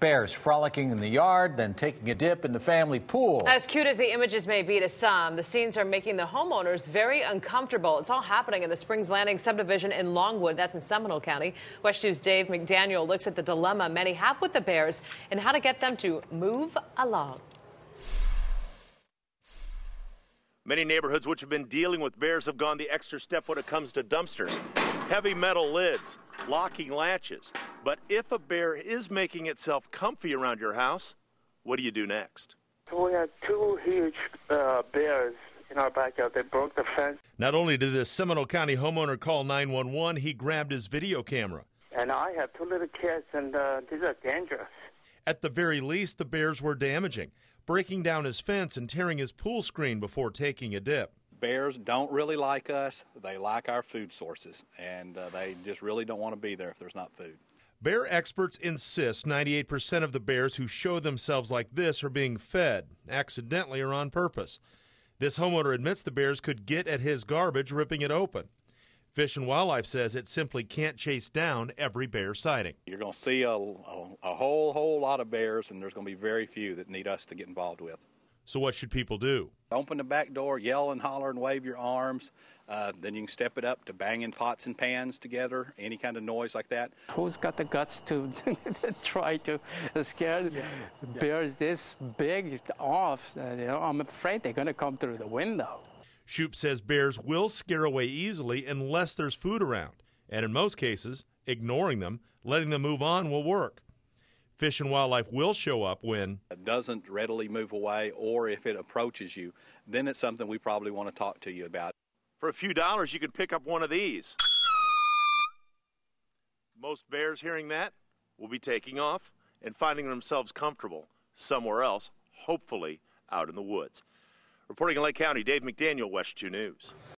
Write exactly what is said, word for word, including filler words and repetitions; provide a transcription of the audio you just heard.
Bears frolicking in the yard, then taking a dip in the family pool. As cute as the images may be to some, the scenes are making the homeowners very uncomfortable. It's all happening in the Springs Landing subdivision in Longwood. That's in Seminole County. West two's Dave McDaniel looks at the dilemma many have with the Bears and how to get them to move along. Many neighborhoods which have been dealing with bears have gone the extra step when it comes to dumpsters. Heavy metal lids, locking latches. But if a bear is making itself comfy around your house, what do you do next? We had two huge uh, bears in our backyard. They broke the fence. Not only did this Seminole County homeowner call nine one one, he grabbed his video camera. And I have two little kids, and uh, these are dangerous. At the very least, the bears were damaging, breaking down his fence and tearing his pool screen before taking a dip. Bears don't really like us. They like our food sources, and uh, they just really don't want to be there if there's not food. Bear experts insist ninety-eight percent of the bears who show themselves like this are being fed, accidentally or on purpose. This homeowner admits the bears could get at his garbage, ripping it open. Fish and Wildlife says it simply can't chase down every bear sighting. You're going to see a, a, a whole, whole lot of bears, and there's going to be very few that need us to get involved with. So what should people do? Open the back door, yell and holler and wave your arms. Uh, then you can step it up to banging pots and pans together, any kind of noise like that. Who's got the guts to try to scare yeah. bears this big off? Uh, you know, I'm afraid they're going to come through the window. Shoup says bears will scare away easily unless there's food around. And in most cases, ignoring them, letting them move on will work. Fish and Wildlife will show up when it doesn't readily move away, or if it approaches you, then it's something we probably want to talk to you about. For a few dollars, you can pick up one of these. Most bears hearing that will be taking off and finding themselves comfortable somewhere else, hopefully out in the woods. Reporting in Lake County, Dave McDaniel, West two News.